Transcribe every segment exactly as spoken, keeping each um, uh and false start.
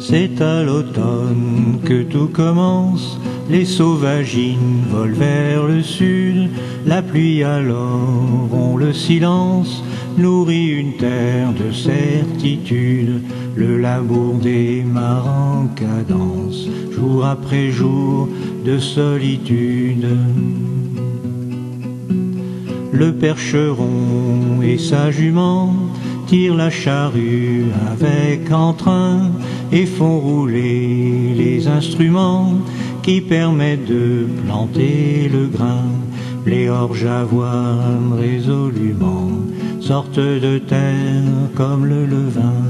C'est à l'automne que tout commence, les sauvagines volent vers le sud, la pluie alors on le silence, nourrit une terre de certitude, le labour démarre en cadence, jour après jour de solitude. Le percheron et sa jument tirent la charrue avec entrain et font rouler les instruments qui permettent de planter le grain. Les orges avoinent résolument, sortent de terre comme le levain.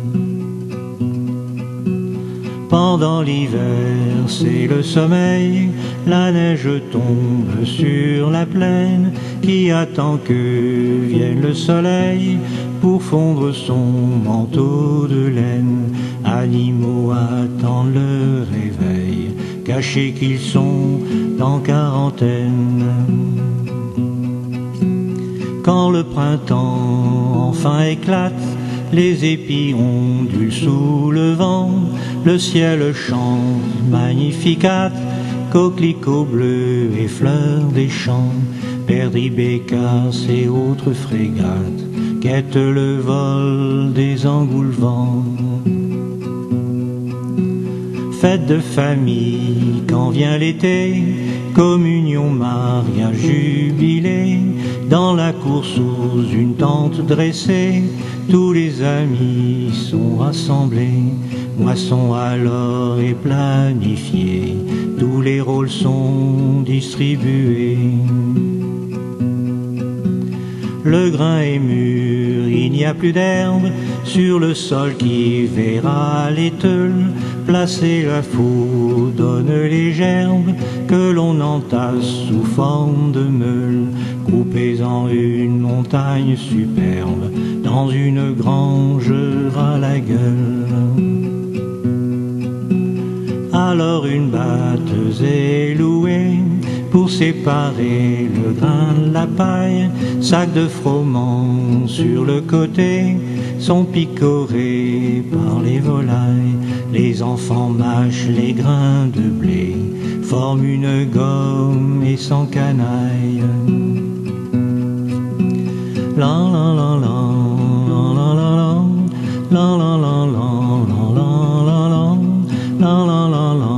Pendant l'hiver, c'est le sommeil, la neige tombe sur la plaine qui attend que vienne le soleil pour fondre son manteau de laine. Animaux attendent le réveil, cachés qu'ils sont en quarantaine. Quand le printemps enfin éclate, les épis ondulent sous le vent, le ciel chante Magnificat, coquelicots bleus et fleurs des champs, perdrix, bécasses et autres frégates guettent le vol des engoulevents. Fête de famille quand vient l'été, communion, mariage, jubilé, dans la cour sous une tente dressée, tous les amis sont rassemblés, moisson alors est planifiée, tous les rôles sont distribués. Le grain est mûr, il n'y a plus d'herbe sur le sol qui verra l'éteule. Placer la four donne les gerbes que l'on entasse sous forme de meule, groupées en une montagne superbe, dans une grange à la gueule. Alors une batteuse est louée pour séparer le grain de la paille, sacs de froment sur le côté sont picorés par les volailles. Les enfants mâchent les grains de blé, forment une gomme et s'en canaillent. La la la la la la la la la la la la la la la la la.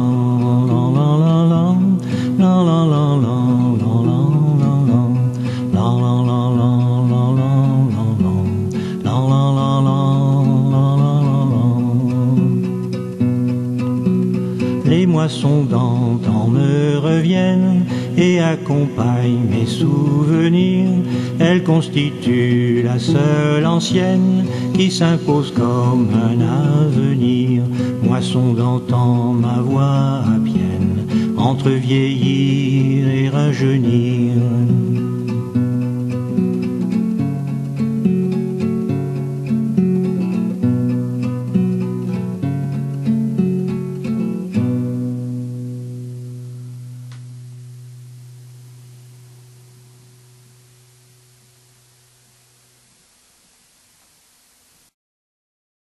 Les moissons d'antan me reviennent et accompagnent mes souvenirs. Elles constituent la seule ancienne qui s'impose comme un avenir. Moisson d'antan, ma voix à pienne, entre vieillir et rajeunir.